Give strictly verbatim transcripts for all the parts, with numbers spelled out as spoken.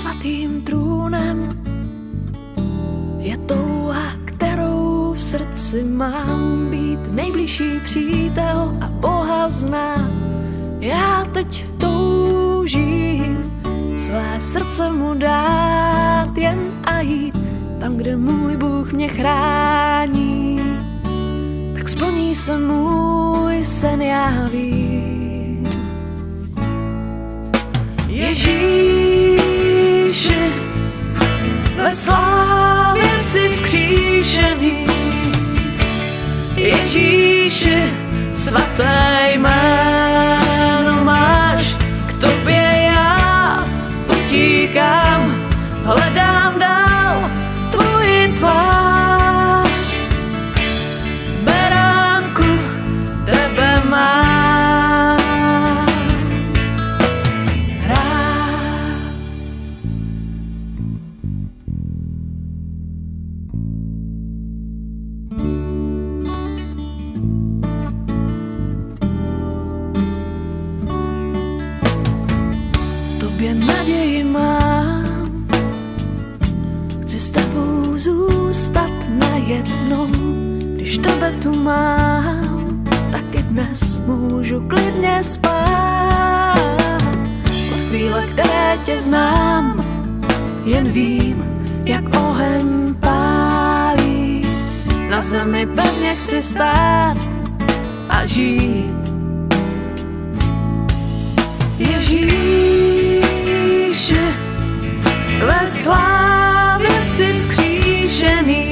svatým trůnem je touha, kterou v srdci mám, být nejbližší přítel a Boha znát. Já teď toužím své srdce mu dát jen a jít tam, kde můj Bůh mě chrání. Tak splní se můj sen, já vím. Ježíši, ve slávě si vzkříšený. Ježíši, svaté jméno máš, k tobě já utíkám, hledám dál tvoji tvář. Beránku, tebe mám rád. V tobě naději mám, chci s tebou zůstat najednou. Když tebe tu mám, tak i dnes můžu klidně spát. Od chvíle, které tě znám, jen vím, jak oheň pálí. Na zemi pevně chci stát a žít. Ježíši, ve slávě si vzkříšený.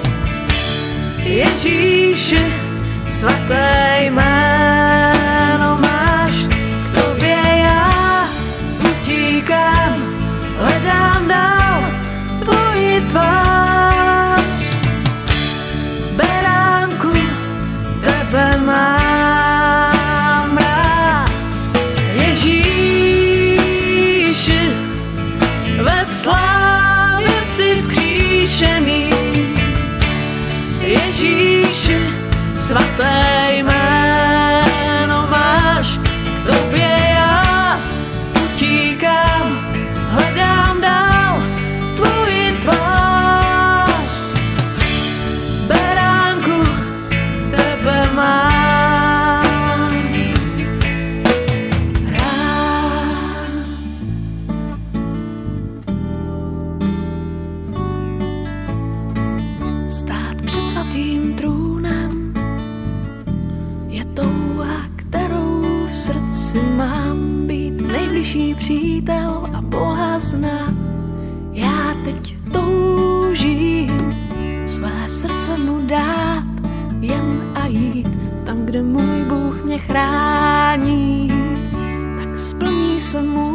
Ježíši, svaté jméno máš, k tobě já utíkám, hledám dál tvoji tvář. Beránku, tebe mám rád. Ježíši, ve slávě si vzkříšený. Ježíši, svaté jméno máš, k tobě já utíkám, hledám dál tvoji tvář. Beránku, tebe mám rád. Stát před svatým trůnem je touha, kterou v srdci mám, být nejbližší přítel a Boha znát. Já teď toužím své srdce mu dát jen a jít tam, kde můj Bůh mě chrání. Tak splní se mu